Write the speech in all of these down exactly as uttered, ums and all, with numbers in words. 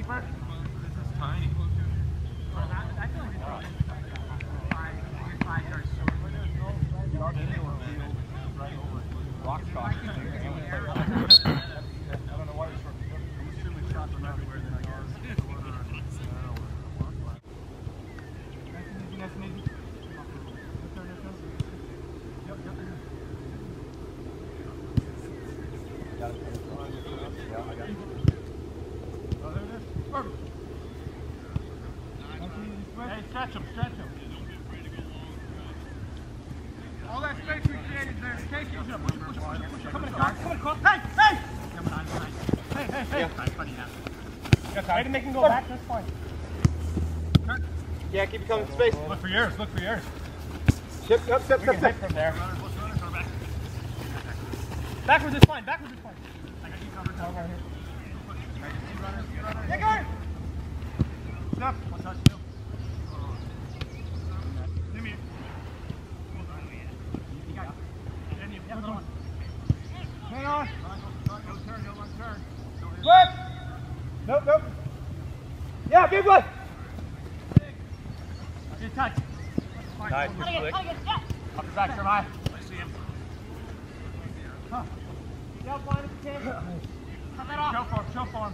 keeper? This is tiny. I feel like it's probably five, five yards short. Yard into a field, right over rock shot. I don't know why you're short. I'm assuming shots from everywhere than I guess. Nice and easy. Yep, yep. Got it. Yeah, I got it. Oh, there it is. Perfect. Hey, stretch him, stretch him. All that space we created there. Take it. Push him, push him, push him. Come on, come on, come on. Hey, hey! Come on, come on. Hey, hey, hey. Yeah. Funny now. Try to make him go back, that's fine. Turn. Yeah, keep it coming to space. Look for yours, look for yours. Ship, step, step, step, step. From there. Backwards is fine, backwards is fine. I got you covered. Right here. Yeah, Gyer! Step. One touch, two. Give me it. You got it. Yeah, go on. Hang on. Don't turn, don't turn. Flip! Nope, nope. Yeah, big one! Good touch. Nice, good flick. Up your back, turn high. I see him. Huh. Yeah, blind if you can. Cut that off. Show for him, show for him.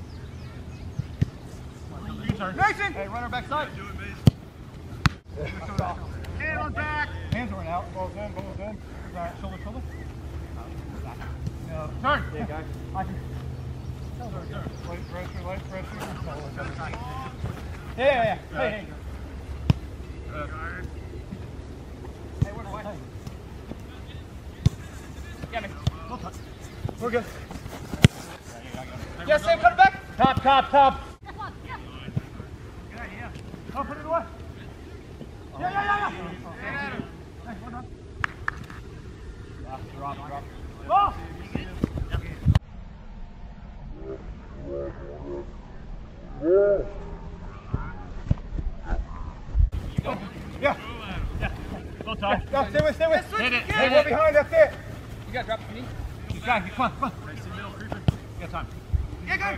Mason! Hey, run her backside. Do it, Mason. Hand on back. Hands weren't out. Balls in, balls in. Right, shoulder, shoulder. No. Turn. Yeah, guys. I can. Turn, turn. Light pressure, light pressure. Yeah, yeah, yeah. Hey, hey. Uh, hey, where do I? Yeah, man. We'll touch. We're good. Yeah, Sam, cut it back. Top, top, top. Oh, put it away. Yeah, yeah, yeah, yeah. Hey, well done. Drop, drop, drop. Ball! Yeah. Yeah. Go time. Yeah, stay with, stay with. Hit it. Hey, we're behind, that's it. You got to drop it to me. Keep going, come on, come on. Right, see middle creeping. You got time. Yeah, go.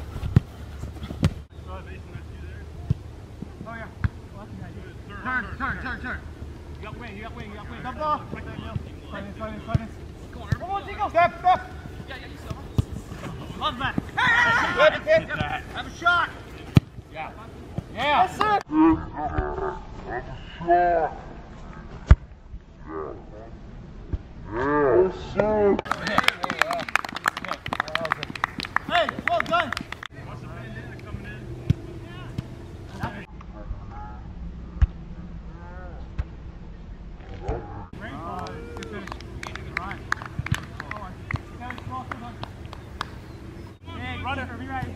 Oh, yeah. Turn, turn, turn, turn. You got wing, you got wing, you got wing. Stop off. Slide in, slide in, slide in. Come on, come on, Tico. Step, step. Yeah, yeah, you still. Love that. Hey, hey, hey. Have a shot. Yeah. Yeah. Yes, sir. Have a shot. Yes, sir. Hey, well done. What's the bandana coming in? Runner, be ready.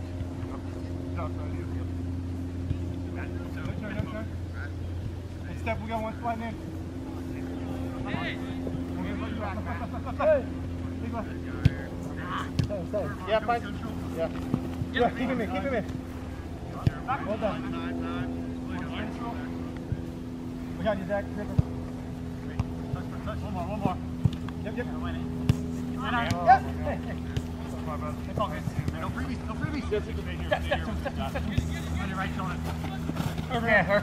Hey, step, we got one slide in. Hey! Stay, stay. Yeah, fine. Yeah. Yeah, keep him in, keep him in. Well done. We got you, Zach. Touch, touch. One more, one more. Yep, yep. Yes! Hey, hey. It's all good. No freebies, no freebies. Step, step, step, step, step. On your right shoulder. Over here, her.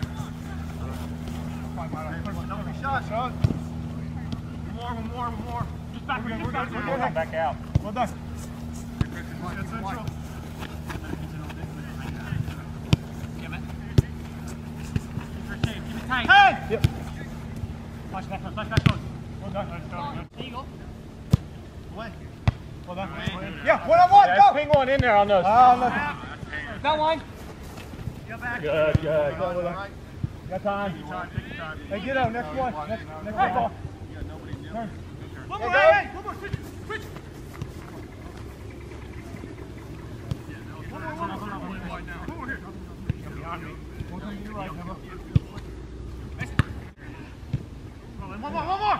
Double shot. Shot. One more, one more, one more. Just back, we're good, we're good, we're good. Back out. Well done. Good central. Give it. Keep it tight. Hey! Yep. Flash back, flash back, close. Well done. There you go. Away. Well done. Yeah, one on one, go! Ping one in there on those. Oh, no. That line. Get back. Good, good. Go with it. Got time. Take your time, take your time. Hey, get out. Next one. Next, next hey. Ball. You got nobody new. Turn. One more, hey, hey. One more, switch, switch. One more, one more, one more. One more here. You're behind me. One more to your right, Emma. One more, one more.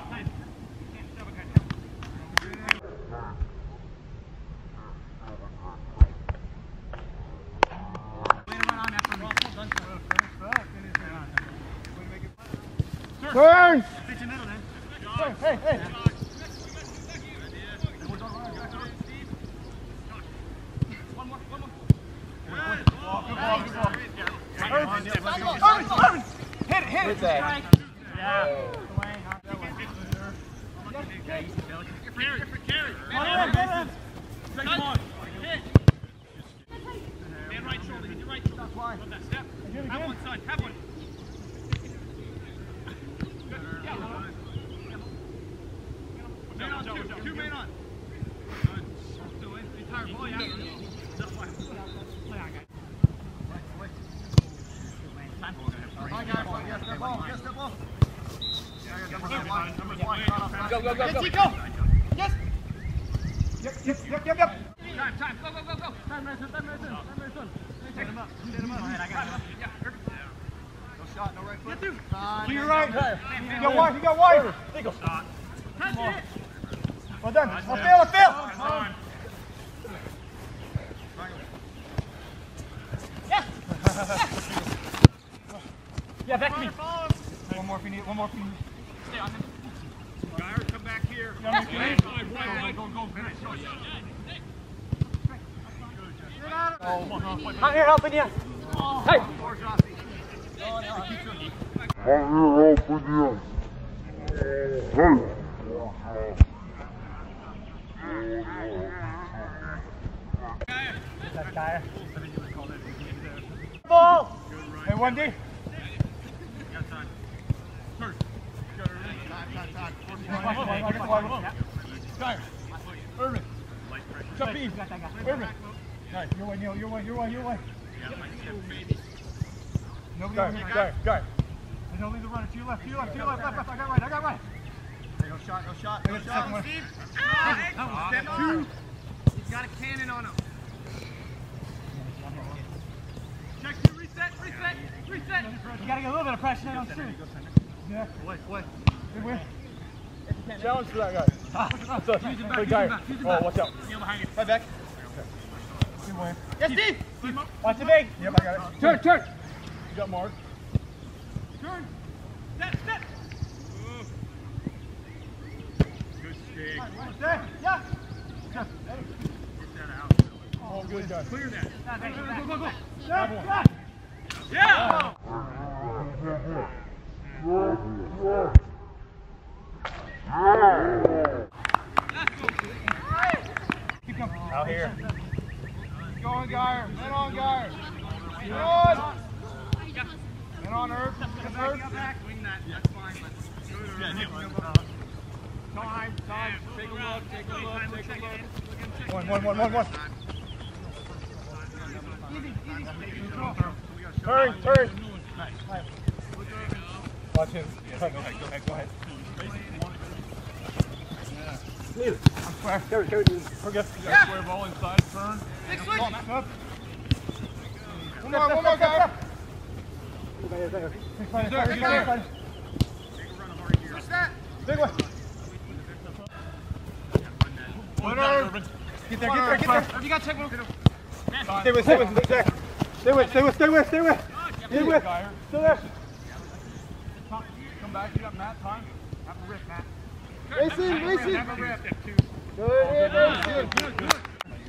Turn! Hey, hey, hey! One more, one more. Good that. Yeah. Carry, carry. Man on. Hit. Man right shoulder, hit your right shoulder. Love that step. Have one, son. Have one. Good. Yeah. Man on, two. Two man on. Good. Still in. Entire ball, yeah. That's fine. Yes, step ball. Yes, step ball. Go, go, go, go. Go. Yes. Yep, yep, yep, yep, yep. Time, time. Go, go, go, go. Time, Mason. Time, Mason. Time, Mason. Take him up. Take him up. Go ahead, I got him. Yeah, Irvin. No shot, no right foot. Get through. To your right. You got wide, you got wide. Eagle. Shot. That's it. Well done. I'll fail, I'll fail. Yeah. Yeah, back to me. One more if you need, one more if you need. Stay on him. Gyer, come back here. Yeah. Wide, wide, wide. Go, go, go. I'm here helping you. Hey. I'm here helping you. Hey. That's Gyer. Ball. Hey, one D. Gyer. Irvin. Jump in. Irvin. Nice. Your way, Neil. Your way, your way, your way. Nobody over here. Gyer, Gyer. And don't leave the runner. To your left, to your left, to your left, left, left. I got right, I got right. Hey, no shot, no shot. No shot. One. Step two. He's got a cannon on him. Check two. Reset. Reset. Reset. You gotta get a little bit of pressure on two. Yeah. Wait, wait. Good win. Challenge for that guy. Ah, use him back, use him back, use him Oh, back. watch out. Kneel behind you. Right back. Good win. Yes, Steve. Watch the big. Yep, I got it. Turn, turn. You got Mark. Turn. Step, step. Good stick. Stay. Yeah. Get that out. Oh, good guy. Clear that. Go, go, go, go. Yeah. Yeah. Keep coming. Out here. Going, Gyer. Men on, Gyer. Men on. Men on, Irv. Irv. Swing that. That's fine. But Yeah, Neil. time, time. Take a look. Take a look. Take a look. One, one, one, one, one. Easy, easy. Turn, turn. Watch him. Go ahead, go ahead, go ahead, go ahead. I'm square. Carry, carry, dude. Forget. Yeah. Square ball inside, turn. Big switch. Up. One more, one more, Gyer. There, there. He's fine, he's fine, he's fine. Switch that. Big one. One Irvin. Get there, get there, get there. Have you got check one? Stay with, stay with, stay with. Stay with, stay with, stay with, stay with. Stay with. Gyer. Stay there. Come back. You got Matt. Time. Have a rip, Matt. Mason, Mason. Have a rip. Step two. Good, Mason. Good, good.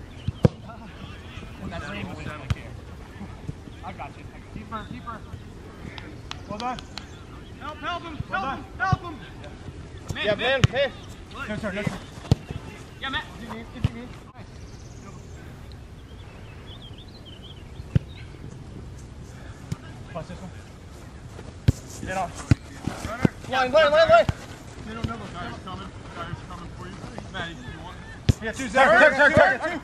I got you. Keeper, keeper. Well done. Help, help him. Well Help done. him. Help him. Man, Yeah, man. Hey. No turn, no turn. Yeah, Matt. If you need, if you need. Watch this one. Get off. Line, line, line, line. They don't know the guy's coming. Guy's coming for you. Matt, if you want. Yeah, two, Zach. Turn, turn, turn, turn.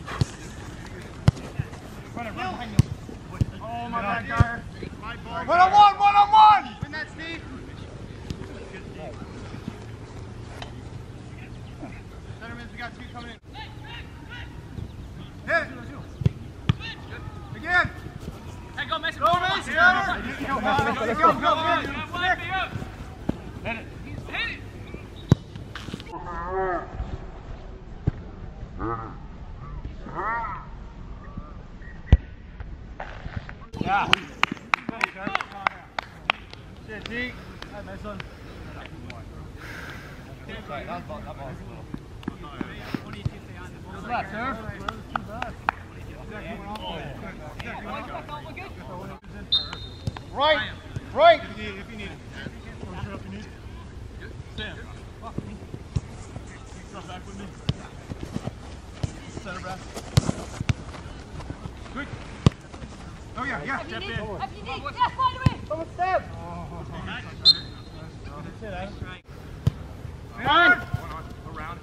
Run it, run behind you. Oh, my bad, Gyer. My ball. One on one, one on one. Win that, Steve. Centerman, we got two coming in. Hit. Again. Hey, go, Mason. Go, Mason. Go, go, go, go, go. Hit it. Hit it. Yeah. Shit, G. Hi, Mason. Sorry, that ball, that ball was a little. Left, sir. Right, right. If you need, if you need yeah. If you Step need, in. if you need, yeah, find away. Come on, step. That's it, Adam. Run. Around.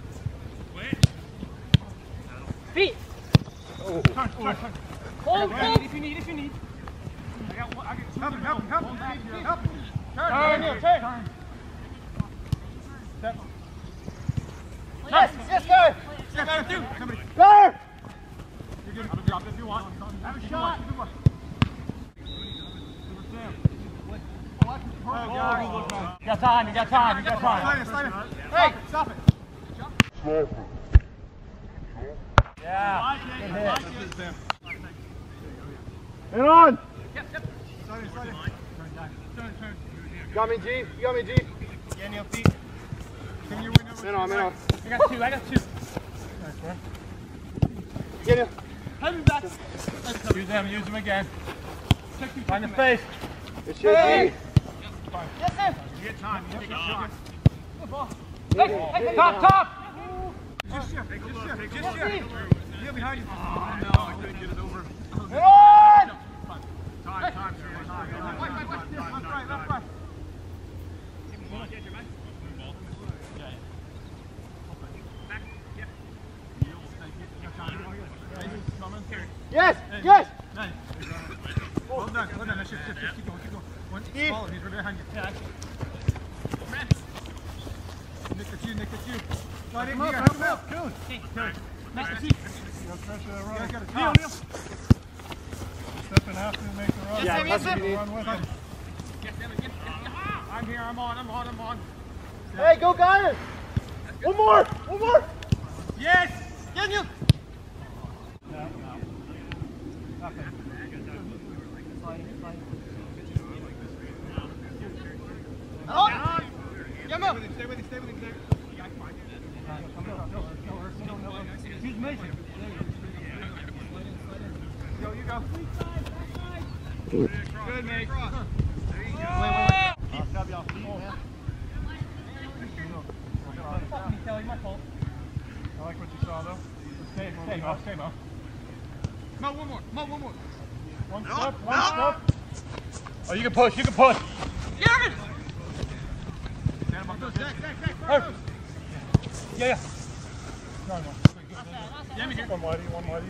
Feet. Oh. Turn, turn, turn. Hold, hold. If you need, if you need. I got one, I got two. Help him, help him, help him. Help him. Turn, Turn, turn. turn. Turn. Step. Yes, yes, go. Step out of two. Somebody. Go. You can drop it if you want. Have a shot. Good one. Oh, You got time, you got time, you got slide time. it, slide it. Hey. Stop it, stop it. Yeah. Good hit. Hit on. Slide it, slide it. Turn, turn. You got me, G. You got me, G. Get in your feet. Can you win over? Man on, man on. I got two, I got two. Get him. Have him back. Use them, use them again. Find the face. Good shit, Hey. G. Yes, sir. You get time. You take a shot. Good ball. Hey, hey, top, top. Just shift. Just shift. Just shift. Heel behind you. Oh, no. I couldn't get it over. Hit on. Time, time, time. Left, left, left. Left, right, left, right. Yes, yes. Nice. Well done, well done. Shift, shift, shift. Keep going, keep going. One, Keep. follow. He's right behind you. Yeah, Nick, it's you, Nick, it's you. Slide in here, help him out. Good. Nice to see you. Got pressure that run. Yeah, got it. Neil, Neil. Stepping after and make the run. Yeah, that's what you need. Run with him. I'm here, I'm on, I'm on, I'm on. Hey, go Gyer. One more, one more. Yes! Get you! No, no. Nothing. On! Get him up! Stay with him, stay with him, stay with him. He's Mason. Go, you go. Good, mate. There you go. Wait, wait, wait. It's gotta be off feet, man. Fucking Kelly, my fault. I like what you saw though. Stay, stay, Mo, stay, Mo. Mo, one more, Mo, one more. One step, one step. Oh, you can push, you can push. Irvin! Stand him up, Zach, Zach, Zach, Yeah, yeah. No, no. Damn it, here. One mighty, one mighty.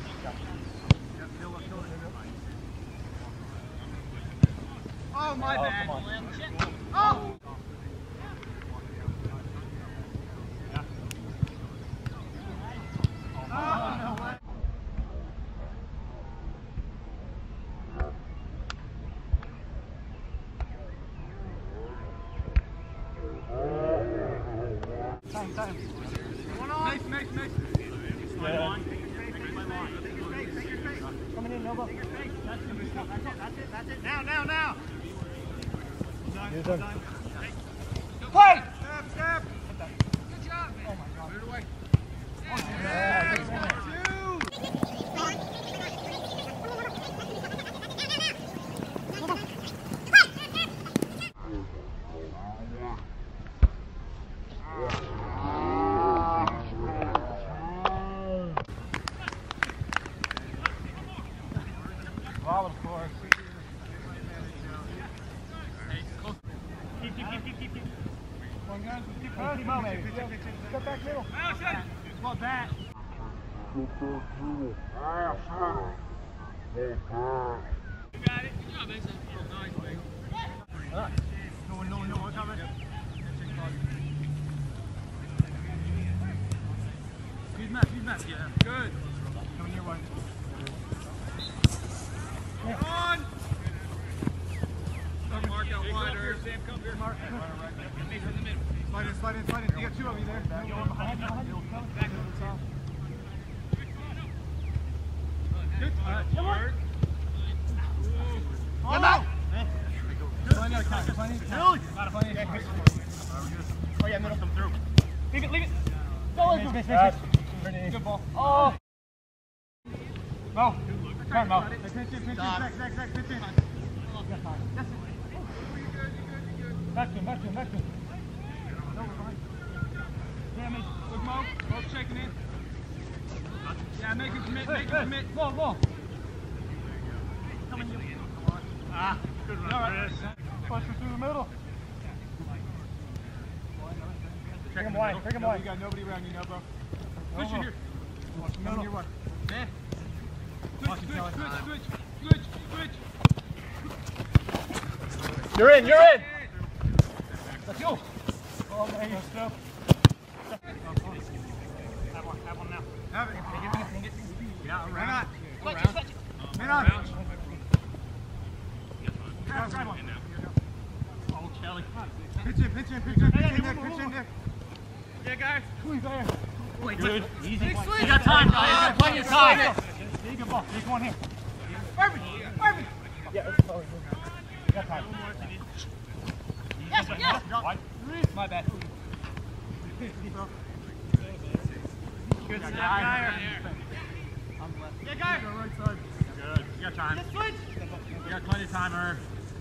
Oh, my Oh, bad. come on. Oh! Time, time. One on. Nice, nice, nice. Slide on. Take your space, take your space. Take your space, take your space. Coming in, elbow. Take your space. That's it, that's it, that's it, that's it. Now, now, now. Done, You're done. done. Play! Step, step. Good job, man. Oh, my God. Put it away. Yeah, good one. Well, of course. Keep, keep, keep, keep, keep, keep. Come on, guys. Let's keep Huh? pushing. Keep on, maybe. Step back middle. Well, shut it. Well, that. You got it. Good job, Mason. Oh, nice, Mason. No one, no one, no one. Coming. He's Matt, he's Matt. Yeah. Good. Coming your way. On! Don't mark out wider. Sam, come here. Mark. Mason in the middle. Slide in, slide in, slide in. You got two of you there. You one behind. Back over the top. Good touch. Come on. Get back! Plenty of time. Plenty of time. Plenty of time. Oh, yeah, middle. Come through. Leave it, leave it. Go, Miss, miss, miss, miss, miss. Good ball. Oh. Mo. Turn, Mo. Pinch in, pinch in. Zach, Zach, Zach, pinch in. Yes. Back to him, back to him, back to him. Yeah, make look, Mo. Mo's checking in. Yeah, make him commit, make him commit. Ball, ball. coming to you. Ah, good run. All right. Push her through the middle. Bring him wide, bring him wide. You got nobody around you now, bro. Switch it here. Watch the middle. Your one. Man. Switch, switch, switch, switch, switch, switch. You're in, you're in. Let's go. Oh, man, you're still. Have one, have one now. Have it. Take it, take it. Yeah, around. Switch it, switch it. Man on. Grab, grab one. Oh, Kelly. Pitch in, pitch in, pitch in, pitch in, Nick, pitch in, Nick. Yeah, guys. Who's there? Wait, good. Easy. You got time, guys. You got plenty of time. Take a ball. Take one here. Irvin, Irvin. Yeah, it's probably good. You got time. Yes, yes. My bad. Good stuff, Gyer. Yeah, Gyer. Right side. Good. You got time. Just switch. You got plenty of time, Irv.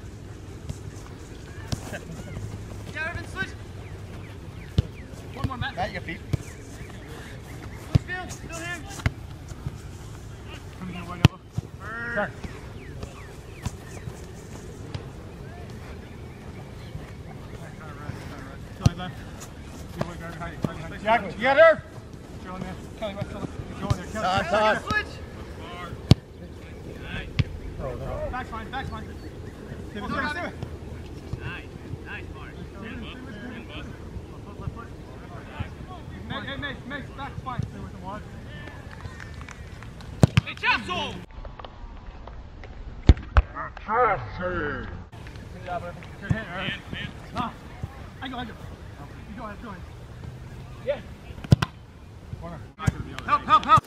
Yeah, Irvin, switch. One more, Matt. Matt, your feet. Switch field. Still here. Come here, right over. Bird. Turn. Yeah, you got her. Go in there. Kelly, right, Kelly. Go in there, Kelly. Todd, Todd. Switch. Oh, no. Back's fine, back's fine. Stay with it, stay with it. Nice. Nice, Mark. Hey, hey, Mace, Mace, back's fine. Stay with him, Wad. Hey, Chancel! Crutches. Good job, Irvin. Good hit, Irvin. Ah, I go, I go. You go ahead, go ahead. Yeah. Corner. Help, help, help!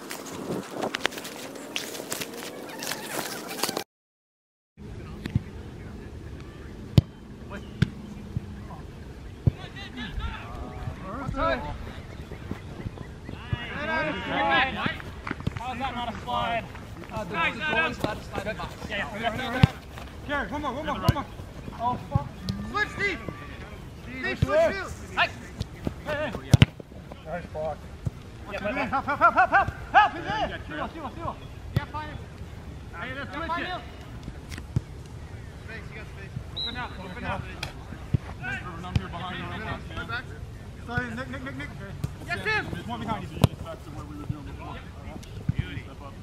How's that not a slide? Uh, the Nice, Adam. slide, slide in box. Yeah, yeah. Gary, one more, one more, one more. Oh, fuck. Switch, Steve. Steve, switch field. Hey. Hey, hey. Nice block. Yeah, help, help, help, help, help, help! Help, he's in! Steal, steal, steal. Yeah, fine. Hey, let's Yeah, switch fine. it. Space, you got space. Open up, open up. I'm here behind you. Right back. Sorry, Nick, Nick, Nick, Nick. Yes, Tim. There's one behind you. Back to where we were doing before. Beauty. Step up.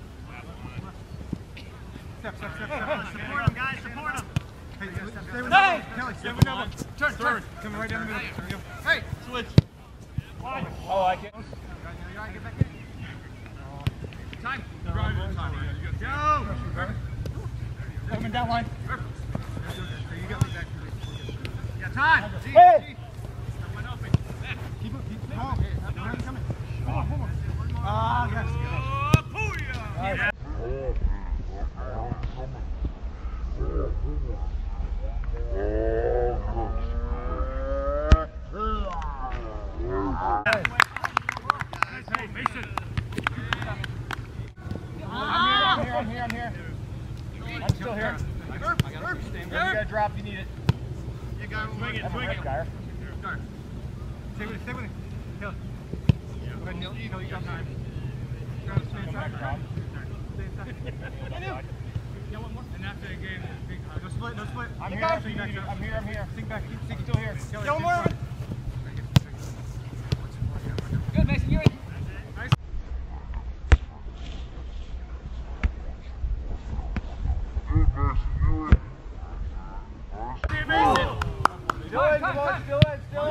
Step, step, step, step. Support him, guys. Support him. Hey, stay with that. Kelly, stay with that one. Turn, turn. Come right down the middle. There we go. Hey. Switch. Oh, I can't. You gotta get back in. Time. Drive in time. Go. Put him in down line. You got me back. Yeah, time. G, Hey. G. One open. Left. Keep it, keep it. Come on. Come on, come on. Come on, come on. Ah, yes. Oh, booyah. Nice. Yeah. Hey, Mason. I'm here, I'm here, I'm here. I'm still here. Irv, Irv, You gotta drop, you need it. You got to swing it, swing it. Gyer. Start. Stay with it, stay with it. Kill. Go ahead, Neil. You know you got time. Come back, Rob. Yeah, one more. And after the game, big hug. No split, no split. I'm You here, got I'm it. here, I'm here, I'm here. Sink back, keep, sink still here. Kelly, Go sink more. front. Good, Mason, you're in. Still in, come on, still in, still in.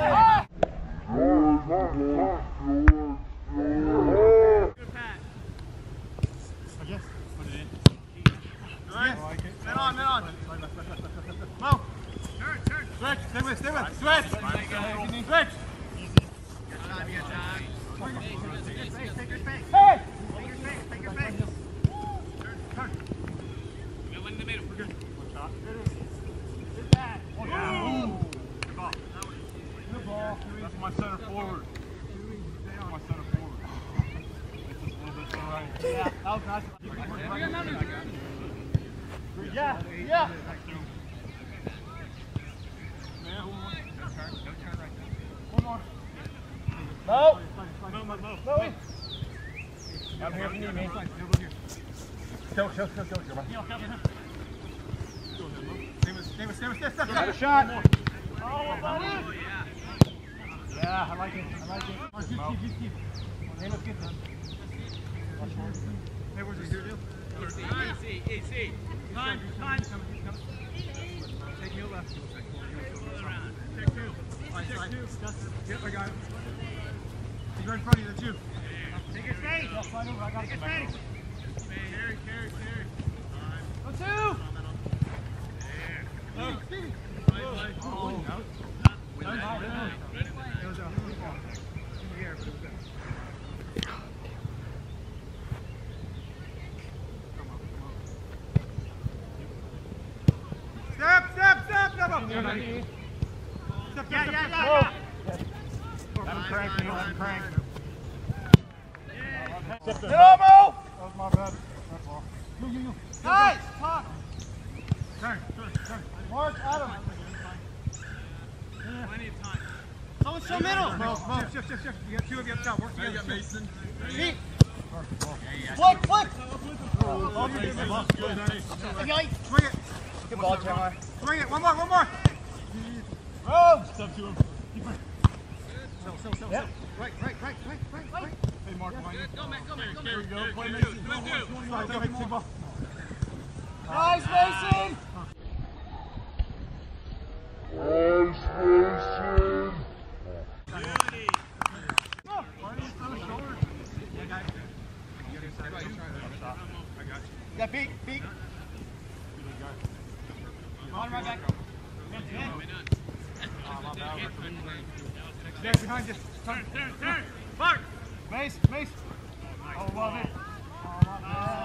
Good pass. Yes. Put it in. Nice. I like it. Man on, man on. Mo. Turn, turn. Switch, stay with it, stay with it. Switch. Switch. You got time, you got time. Take your space, take your space. Hey! Take your space, take your space. Turn, turn. We got one in the middle. We're good. Good pass. Ooh. Good ball. Good ball. That's my center forward. That's my center forward. It's just a little bit to the right. Yeah, that was nice. Yeah, yeah. One more. Mo. Mo, Mo, Mo. Mo. I'm here if you need me. Show, show, show, show. Come on. Davis, Davis, Davis, Davis, got a shot. Oh, buddy. Yeah, I like it. I like it. Mark, you keep, you keep. Hey, let's get this. Hey, where's this here, deal? Easy, easy, easy. Time, time. Take your left. Check two. Check two. Yep, I got it. He's right in front of you, that's you. Take your space. Slide over, I got Take your it. space. Carry, carry, carry. Go two. Oh, Stevie. Oh, no. It was a football. In the air, but it was there. Step, step, step, step up. Step, step, Yeah, step, yeah, step. yeah, Let him crank, let him crank. Elbow! That was my bad. That's all. You, you, you. Nice. Talk. Turn, turn, turn. Mark, Adam. Plenty of time. Go so middle. Mo, Mo, shift, shift, shift. You got two of you up top. Work together. Mason. Feet. Flick, flick. All you do, man. Okay. Swing it. Good ball, Chandler. Swing it. One more, one more. Oh! Step to him. So, so, so, Yep. so. Right, right, right, right, right, right. Hey, Mark, behind you. Go, Matt, go, Matt, go, There we Matt. go. Play Two, Mason. two, two. Slide, go, big ball. Nice, Mason! Nice, Mason. Beauty. Got beat, beat. On right back. Next behind you. Turn, turn, turn. Mark. Mace, Mace. Oh, love it. Oh, my God.